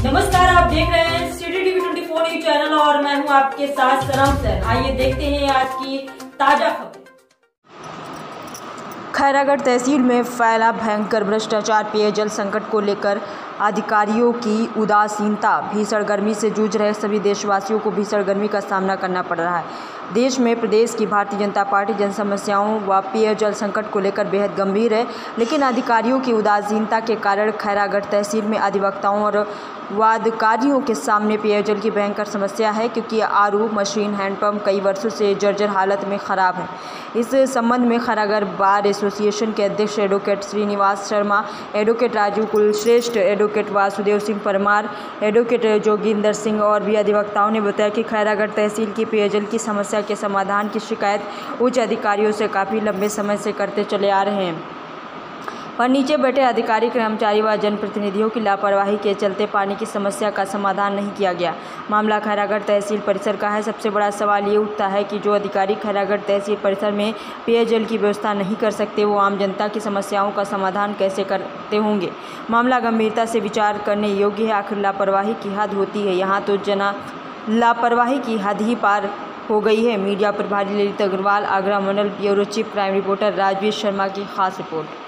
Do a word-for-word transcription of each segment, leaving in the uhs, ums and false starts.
नमस्कार, आप देख रहे हैं सिटी टीवी चौबीस न्यूज चैनल और मैं हूं आपके साथ सनम सैन। आइए देखते हैं आज की ताजा खबर। खैरागढ़ तहसील में फैला भयंकर भ्रष्टाचार, पेयजल संकट को लेकर अधिकारियों की उदासीनता। भीषण गर्मी से जूझ रहे सभी देशवासियों को भीषण गर्मी का सामना करना पड़ रहा है। देश में प्रदेश की भारतीय जनता पार्टी जन समस्याओं व पेयजल संकट को लेकर बेहद गंभीर है, लेकिन अधिकारियों की उदासीनता के कारण खैरागढ़ तहसील में अधिवक्ताओं और वादकारियों के सामने पेयजल की भयंकर समस्या है, क्योंकि आर ओ मशीन, हैंडपंप कई वर्षों से जर्जर हालत में खराब है। इस संबंध में खैरागढ़ बार एसोसिएशन के अध्यक्ष advocate Srinivas Sharma, advocate Raju Kulshreshtha, advocate Vasudev Singh Parmar, advocate Joginder Singh और भी अधिवक्ताओं ने बताया कि खैरागढ़ तहसील की पेयजल की समस्या के समाधान की शिकायत उच्च अधिकारियों से काफ़ी लंबे समय से करते चले आ रहे हैं, पर नीचे बैठे अधिकारी, कर्मचारी व जनप्रतिनिधियों की लापरवाही के चलते पानी की समस्या का समाधान नहीं किया गया। मामला खैरागढ़ तहसील परिसर का है। सबसे बड़ा सवाल ये उठता है कि जो अधिकारी खैरागढ़ तहसील परिसर में पेयजल की व्यवस्था नहीं कर सकते, वो आम जनता की समस्याओं का समाधान कैसे करते होंगे। मामला गंभीरता से विचार करने योग्य है। आखिर लापरवाही की हद होती है, यहाँ तो जना लापरवाही की हद ही पार हो गई है। मीडिया प्रभारी ललित अग्रवाल, आगरा मंडल bureau chief, crime reporter Rajveer Sharma की खास रिपोर्ट।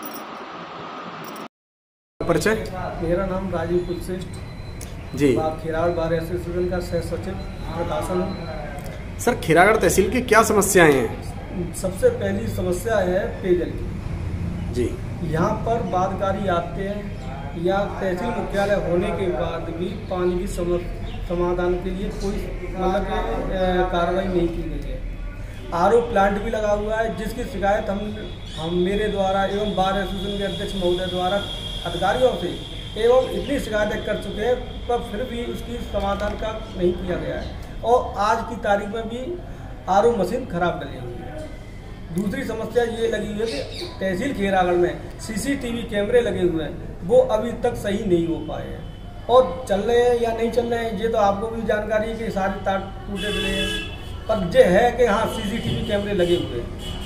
परिचय। मेरा नाम राजीव कुलश्रेष्ठ जी, खैरागढ़ बार एसोसिएशन का सह सचिव प्रकाशन। सर, खैरागढ़ तहसील की क्या समस्याएं हैं? सबसे पहली समस्या है पेयजल की। जी, यहाँ पर वादकारी आते हैं या तहसील मुख्यालय होने के बाद भी पानी की समाधान के लिए कोई मतलब कार्रवाई नहीं की गई है। आर ओ प्लांट भी लगा हुआ है, जिसकी शिकायत हम हम मेरे द्वारा एवं बार एसोसिएशन के अध्यक्ष महोदय द्वारा अधिकारियों से एवं इतनी शिकायतें कर चुके हैं, पर फिर भी उसकी समाधान का नहीं किया गया है और आज की तारीख में भी आर ओ मशीन खराब डली हुई है। दूसरी समस्या ये लगी हुई है कि तहसील खैरागढ़ में सी सी टी वी कैमरे लगे हुए हैं, वो अभी तक सही नहीं हो पाए हैं और चल रहे हैं या नहीं चल रहे हैं ये तो आपको भी जानकारी है कि सारे तार टूटे मिले हैं, पर ये है कि हाँ सी सी टी वी कैमरे लगे हुए हैं।